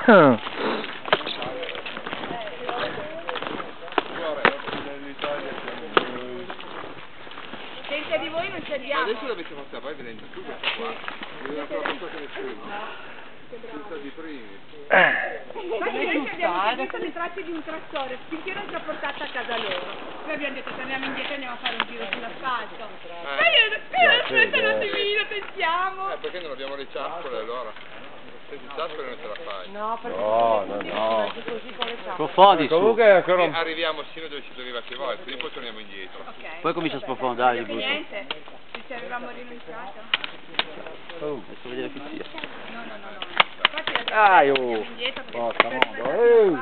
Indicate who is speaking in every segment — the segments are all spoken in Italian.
Speaker 1: Senza di voi non ci arriviamo.
Speaker 2: Adesso l'avete fatta voi vedendo tu questa qua. Non aveva fatto nessuno. Senza di primi.
Speaker 1: Ma noi abbiamo seguito le tracce di un trattore finché non ci ha portato a casa loro. Poi abbiamo detto torniamo indietro e andiamo a fare un giro sull'asfalto. Ma io aspetta un attimino, pensiamo.
Speaker 2: Perché non abbiamo le ciaspole allora? Senza ciaspole non ce la fai.
Speaker 3: No, perché
Speaker 4: no.
Speaker 3: così con le ciappole.
Speaker 4: Profondi su.
Speaker 5: Comunque è ancora un...
Speaker 2: Arriviamo sino dove ci doveva che voi, quindi poi torniamo indietro.
Speaker 1: Ok.
Speaker 4: Poi comincia a sprofondare di
Speaker 1: Perché
Speaker 4: brutto.
Speaker 1: niente, se ci avevamo rinunciato.
Speaker 4: Adesso vedere chi sia.
Speaker 1: No. Infatti adesso
Speaker 4: Dai,
Speaker 1: andiamo indietro perché
Speaker 5: Forza,
Speaker 1: per
Speaker 5: mondo.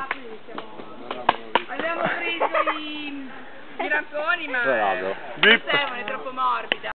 Speaker 1: abbiamo preso i ramponi ma
Speaker 4: Bravo.
Speaker 1: non servono, è troppo morbida.